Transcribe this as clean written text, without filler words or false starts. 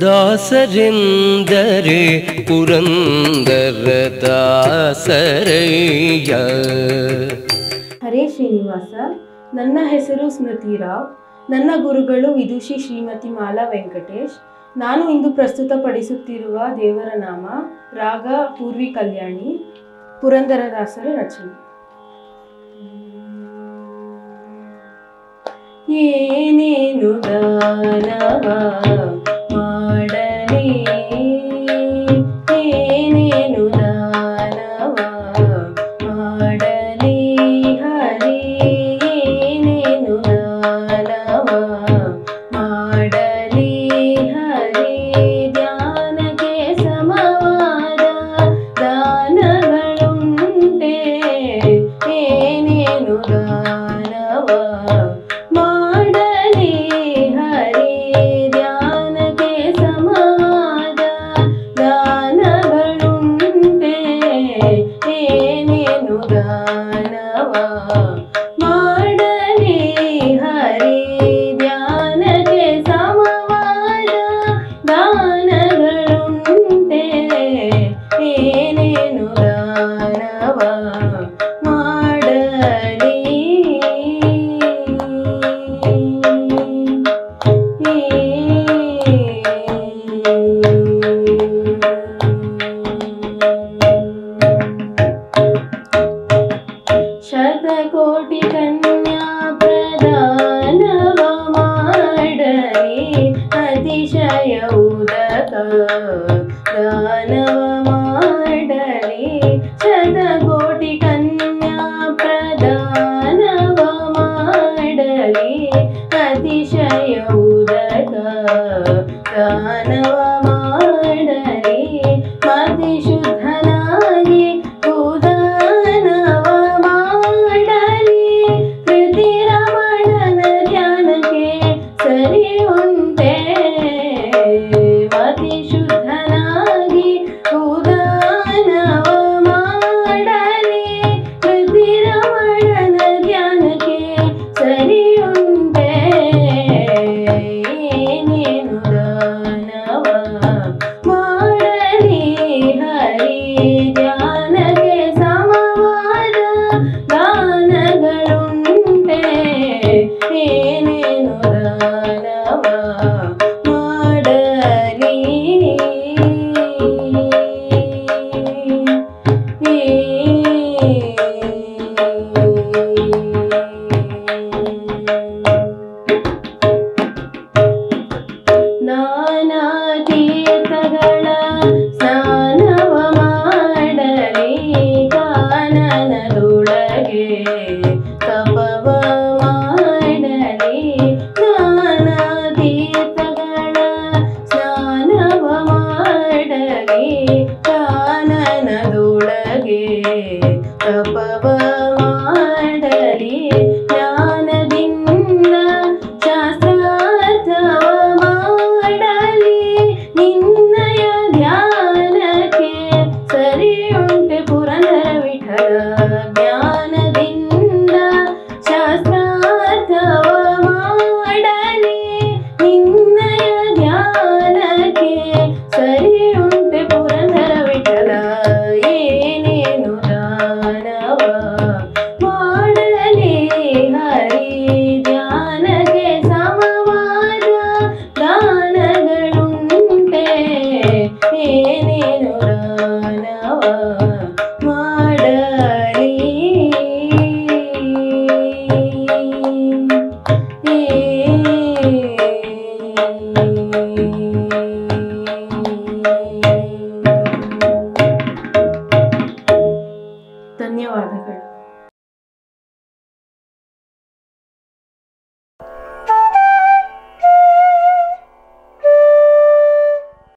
ದಾಸರೆಂದರೆ ಪುರಂದರ ದಾಸರಯ್ಯ. ಹರೇ ಶ್ರೀನಿವಾಸ. ನನ್ನ ಹೆಸರು ಸ್ಮೃತಿ ರಾವ್. ನನ್ನ ಗುರುಗಳು ವಿದುಷಿ ಶ್ರೀಮತಿ ಮಾಲಾ ವೆಂಕಟೇಶ್. ನಾನು ಇಂದು ಪ್ರಸ್ತುತಪಡಿಸುತ್ತಿರುವ ದೇವರ ನಾಮ ರಾಗ ಪೂರ್ವಿ ಕಲ್ಯಾಣಿ, ಪುರಂದರದಾಸರ ರಚನೆ. ಏನೇನು ದಾನವ ಮಾಡಲಿ, ಏನೇನು ದಾನವ ಮಾಡಲಿ ಹರಿ, ಏನೇನು ದಾನವ ಮಾಡಲಿ ಹರಿ. ಧ್ಯಾನಕ್ಕೆ ಸಮವಾದ ದಾನಗಳುಂಟೆ, ಏನೇನು ದಾನವ ಮಾಡಲಿ ಹರಿ. ಧ್ಯಾನಕ್ಕೆ ಸಮವಾದ ದಾನಗಳುಂಟೆ, ಏನೇನು ದಾನವ ಮಾಡಲಿ ಹರಿ. ಧ್ಯಾನಕ್ಕೆ ಸಮವಾದ ದಾನಗಳುಂಟೆ, ಏನೇನು ದಾನವ ಮಾಡಲಿ. ಶತಕೋಟಿ ಕನ್ಯಾ ಪ್ರದಾನವ ಮಾಡಲಿ, ಅತಿಶಯ ಉದಕ ದಾನವ ಮಾಡಲಿ. ಶತಕೋಟಿ ಕನ್ಯಾ ಪ್ರದಾನವ ಮಾಡಲಿ, ಅತಿಶಯ ಉದಕ ದಾನವ ಮಾಡಲಿ. ಮತಿ ಶುದ್ಧನಾಗಿ ಉದಾನವ ಮಾಡಲಿ, ಕೃತಿ ರಮಣನ ಧ್ಯಾನಕ್ಕೆ ಸರಿ ಉಂಟೆ. ಮತಿ ಶುದ್ಧನಾಗಿ ಉದಾನವ ಮಾಡಲಿ, ಕೃತಿ ರಮಣನ ಧ್ಯಾನಕ್ಕೆ ಸರಿ ಉಂಟೆ. ಏನೇನು ದಾನವ ಮಾಡಲಿ ಹರಿ. ಧ್ಯಾನಕ್ಕೆ ಸಮವಾದ ದಾನಗಳುಂಟೆ, ಏನೇನು ದಾನವ ಮಾಡಲಿ. ನಾನಾ ತೀರ್ಥಗಳ ಸ್ನಾನವ ಮಾಡಲಿ, ಕಾನನದೊಳಗೆ ತಪವ ಮಾಡಲಿ. ನಾನಾ ತೀರ್ಥಗಳ ಸ್ನಾನವ ಮಾಡಲಿ, ಕಾನನದೊಳಗೆ ತಪವ ಮಾಡಲಿ. ಜ್ಞಾನದಿಂದ ಶಾಸ್ತ್ರಾರ್ಥವ ಮಾಡಲಿ, ನಿನ್ನಯ ಧ್ಯಾನಕ್ಕೆ ಸರಿ ಉಂಟೆ ಪುರಂದರ ವಿಠಲ. ಜ್ಞಾನದಿಂದ ಶಾಸ್ತ್ರಾರ್ಥವ ಮಾಡಲಿ, ನಿನ್ನಯ ಧ್ಯಾನಕ್ಕೆ ಸರಿ ಉಂಟೆ ಪುರಂದರ ವಿಠಲ. ಏನೇನು ದಾನವ ಮಾಡಲಿ ಹರಿ. ಧ್ಯಾನಕ್ಕೆ ಸಮವಾದ ದಾನಗಳುಂಟೆ, ಏನೇನು ದಾನವ ಮಾಡಲಿ. ಧನ್ಯವಾದಗಳು.